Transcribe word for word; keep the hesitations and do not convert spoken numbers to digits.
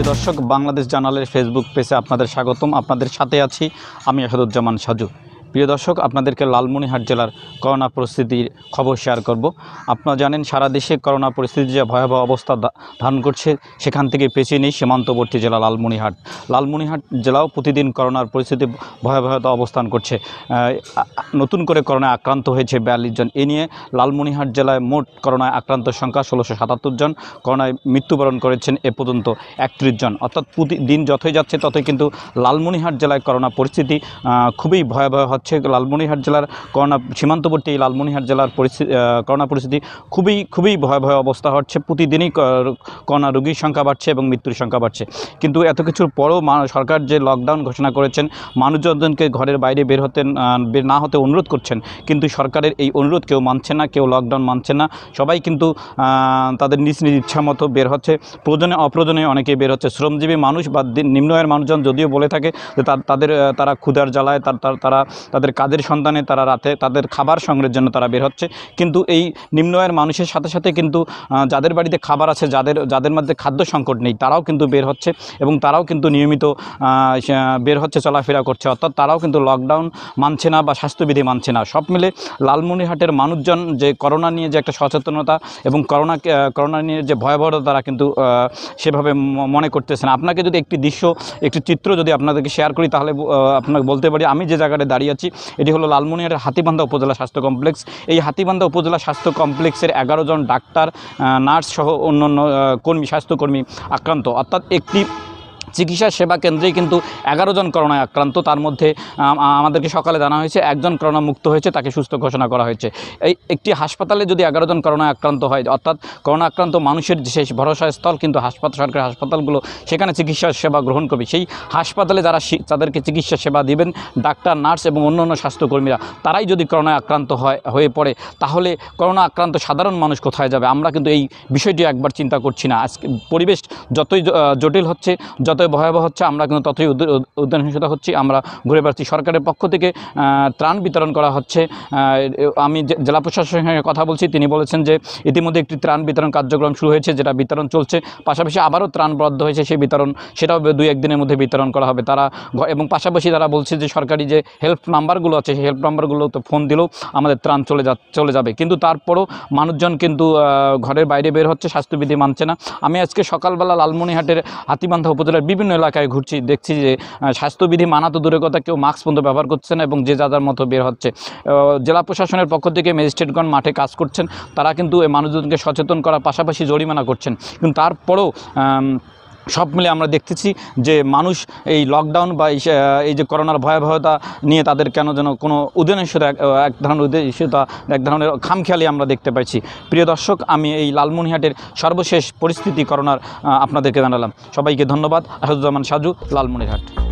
দর্শক, বাংলাদেশ জার্নালের ফেসবুক পেজে আপনাদের স্বাগতম। আপনাদের সাথে আছি আমি আসাদুজ্জামান সাজু। প্রিয় দর্শক, আপনাদেরকে লালমনিরহাট জেলার করোনা পরিস্থিতির খবর শেয়ার করব। আপনারা জানেন সারা দেশে করোনা পরিস্থিতি যে ভয়াবহ অবস্থা ধারণ করছে, সেখান থেকে পেছিয়ে নেই সীমান্তবর্তী জেলা লালমনিরহাট। লালমনিরহাট জেলাও প্রতিদিন করোনার পরিস্থিতি ভয়াবহতা অবস্থান করছে। নতুন করে করোনায় আক্রান্ত হয়েছে বিয়াল্লিশ জন। এ নিয়ে লালমনিরহাট জেলায় মোট করোনায় আক্রান্তের সংখ্যা ষোলোশো সাতাত্তর জন। করোনায় মৃত্যুবরণ করেছেন এ পর্যন্ত একত্রিশ জন। অর্থাৎ প্রতিদিন যতই যাচ্ছে ততই কিন্তু লালমনিরহাট জেলায় করোনা পরিস্থিতি খুবই ভয়াবহ হচ্ছে। লালমনিরহাট জেলার করোনা সীমান্তবর্তী লালমনিরহাট জেলার পরিস্থিতি করোনা পরিস্থিতি খুবই খুবই ভয়াবহ অবস্থা হচ্ছে। প্রতিদিনই করোনা রোগীর সংখ্যা বাড়ছে এবং মৃত্যুর সংখ্যা বাড়ছে। কিন্তু এত কিছুর পরও সরকার যে লকডাউন ঘোষণা করেছেন, মানুষজনকে ঘরের বাইরে বের হতে বের না হতে অনুরোধ করছেন, কিন্তু সরকারের এই অনুরোধ কেউ মানছে না, কেউ লকডাউন মানছে না। সবাই কিন্তু তাদের নিজ নিজ ইচ্ছা মতো বের হচ্ছে। প্রয়োজনে অপ্রয়োজনে অনেকে বের হচ্ছে। শ্রমজীবী মানুষ বা নিম্ন আয়ের মানুষজন যদিও বলে থাকে যে তাদের তারা ক্ষুধার জ্বালায় তারা তাদের কাজের সন্ধানে তারা রাতে তাদের খাবার সংগ্রহের জন্য তারা বের হচ্ছে। কিন্তু এই নিম্ন আয়ের মানুষের সাথে সাথে কিন্তু যাদের বাড়িতে খাবার আছে, যাদের যাদের মধ্যে খাদ্য সংকট নেই, তারাও কিন্তু বের হচ্ছে এবং তারাও কিন্তু নিয়মিত বের হচ্ছে, চলাফেরা করছে। অর্থাৎ তারাও কিন্তু লকডাউন মানছে না বা স্বাস্থ্যবিধি মানছে না। সব মিলে লালমনিরহাটের মানুষজন যে করোনা নিয়ে যে একটা সচেতনতা এবং করোনা করোনা নিয়ে যে ভয়াবহতা তারা কিন্তু সেভাবে মনে করতেছে না। আপনাকে যদি একটি দৃশ্য একটি চিত্র যদি আপনাদেরকে শেয়ার করি, তাহলে আপনাকে বলতে পারি আমি যে জায়গাটা দাঁড়িয়ে আছি এটি হলো লালমনিরহাটের হাতীবান্ধা উপজেলা স্বাস্থ্য কমপ্লেক্স। এই হাতীবান্ধা উপজেলা স্বাস্থ্য কমপ্লেক্সের এগারো জন ডাক্তার, নার্স সহ অন্যান্য কর্মী স্বাস্থ্যকর্মী আক্রান্ত। অর্থাৎ একটি চিকিৎসা সেবা কেন্দ্রেই কিন্তু এগারো জন করোনায় আক্রান্ত। তার মধ্যে আমাদেরকে সকালে জানা হয়েছে একজন করোনা মুক্ত হয়েছে, তাকে সুস্থ ঘোষণা করা হয়েছে। এই একটি হাসপাতালে যদি এগারো জন করোনায় আক্রান্ত হয়, অর্থাৎ করোনা আক্রান্ত মানুষের শেষ ভরসাস্থল কিন্তু হাসপাতাল, সরকারি হাসপাতালগুলো সেখানে চিকিৎসা সেবা গ্রহণ করবে। সেই হাসপাতালে যারা তাদেরকে চিকিৎসা সেবা দিবেন, ডাক্তার, নার্স এবং অন্য অন্য স্বাস্থ্যকর্মীরা, তারাই যদি করোনায় আক্রান্ত হয় হয়ে পড়ে, তাহলে করোনা আক্রান্ত সাধারণ মানুষ কোথায় যাবে? আমরা কিন্তু এই বিষয়টি একবার চিন্তা করছি না। আজকে পরিবেশ যতই জটিল হচ্ছে, যতই ভয়াবহ হচ্ছে, আমরা কিন্তু ততই উদ্যানহীনতা হচ্ছি। আমরা ঘুরে বেড়াচ্ছি। সরকারের পক্ষ থেকে ত্রাণ বিতরণ করা হচ্ছে। আমি জেলা প্রশাসনের সঙ্গে কথা বলছি, তিনি বলেছেন যে ইতিমধ্যে একটি ত্রাণ বিতরণ কার্যক্রম শুরু হয়েছে, যেটা বিতরণ চলছে। পাশাপাশি আবারও ত্রাণ বরাদ্দ হয়েছে, সেই বিতরণ সেটাও দুই একদিনের মধ্যে বিতরণ করা হবে। তারা এবং পাশাপাশি তারা বলছে যে সরকারি যে হেল্প নাম্বারগুলো আছে, সেই হেল্প নাম্বারগুলোতে ফোন দিলেও আমাদের ত্রাণ চলে যা চলে যাবে। কিন্তু তারপরও মানুষজন কিন্তু ঘরের বাইরে বের হচ্ছে, স্বাস্থ্যবিধি মানছে না। আমি আজকে সকালবেলা লালমনিরহাটের হাতীবান্ধা উপজেলার বিভিন্ন এলাকায় ঘুরছি, দেখছি যে স্বাস্থ্যবিধি মানা তো দূরের কথা, কেউ মাস্ক পর্যন্ত ব্যবহার করছে না এবং যে যার মতো বের হচ্ছে। জেলা প্রশাসনের পক্ষ থেকে ম্যাজিস্ট্রেটগণ মাঠে কাজ করছেন, তারা কিন্তু এই মানুষজনকে সচেতন করার পাশাপাশি জরিমানা করছেন। কিন্তু তারপরেও সব মিলে আমরা দেখতেছি যে মানুষ এই লকডাউন বা এই যে করোনার ভয়াবহতা নিয়ে তাদের কেন যেন কোনো উদ্দেশ্যতা এক ধরনের উদ্দেশ্যতা এক ধরনের খামখেয়ালি আমরা দেখতে পাচ্ছি। প্রিয় দর্শক, আমি এই লালমনিরহাটের সর্বশেষ পরিস্থিতি করোনার আপনাদেরকে জানালাম। সবাইকে ধন্যবাদ। আসাদুজ্জামান সাজু, লালমনিরহাট।